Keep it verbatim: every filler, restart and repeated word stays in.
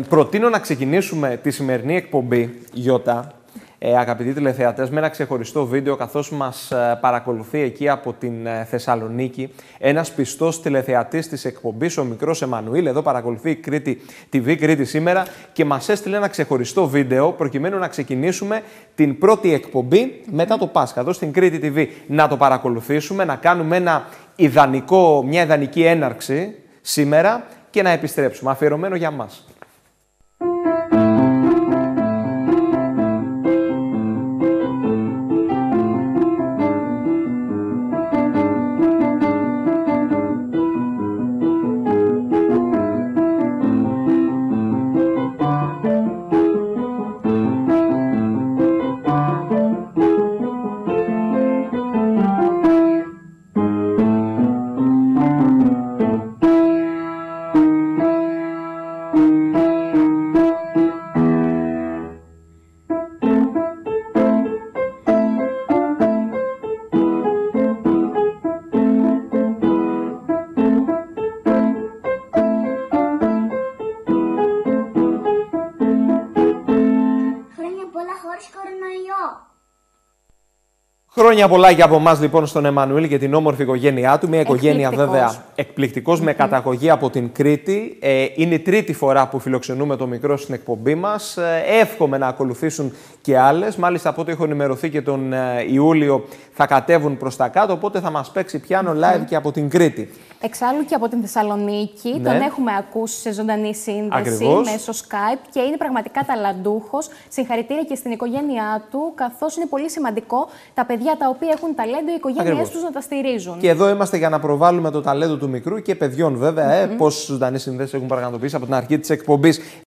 Προτείνω να ξεκινήσουμε τη σημερινή εκπομπή, Γιώτα, ε, αγαπητοί τηλεθεατές, με ένα ξεχωριστό βίντεο, καθώς μας ε, παρακολουθεί εκεί από την ε, Θεσσαλονίκη ένας πιστός τηλεθεατής της εκπομπής, ο μικρός Εμμανουήλ. Εδώ παρακολουθεί Κρήτη τι βι, Κρήτη σήμερα, και μας έστειλε ένα ξεχωριστό βίντεο προκειμένου να ξεκινήσουμε την πρώτη εκπομπή μετά το Πάσχα, εδώ στην Κρήτη τι βι. Να το παρακολουθήσουμε, να κάνουμε ένα ιδανικό, μια ιδανική έναρξη σήμερα και να επιστρέψουμε, αφιερωμένο για μας. Χρόνια πολλά και από εμάς λοιπόν στον Εμμανουήλ και την όμορφη οικογένειά του. Μια οικογένεια βέβαια εκπληκτικός, mm-hmm. με καταγωγή από την Κρήτη. Ε, είναι η τρίτη φορά που φιλοξενούμε το μικρό στην εκπομπή μας. Ε, εύχομαι να ακολουθήσουν και άλλες. Μάλιστα από ό,τι έχω ενημερωθεί και τον ε, Ιούλιο θα κατέβουν προς τα κάτω. Οπότε θα μας παίξει πιάνο live mm-hmm. και από την Κρήτη. Εξάλλου και από την Θεσσαλονίκη. Ναι. Τον έχουμε ακούσει σε ζωντανή σύνδεση. Ακριβώς. Μέσω Skype και είναι πραγματικά ταλαντούχος. Συγχαρητήρια και στην οικογένειά του, καθώς είναι πολύ σημαντικό τα παιδιά τα οποία έχουν ταλέντο, οι οικογένειές τους να τα στηρίζουν. Και εδώ είμαστε για να προβάλλουμε το ταλέντο του μικρού και παιδιών, βέβαια. Mm-hmm. ε, Πόσες ζωντανές συνδέσεις έχουν πραγματοποιήσει από την αρχή της εκπομπής.